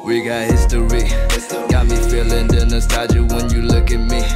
We got history. Got me feeling the nostalgia when you look at me.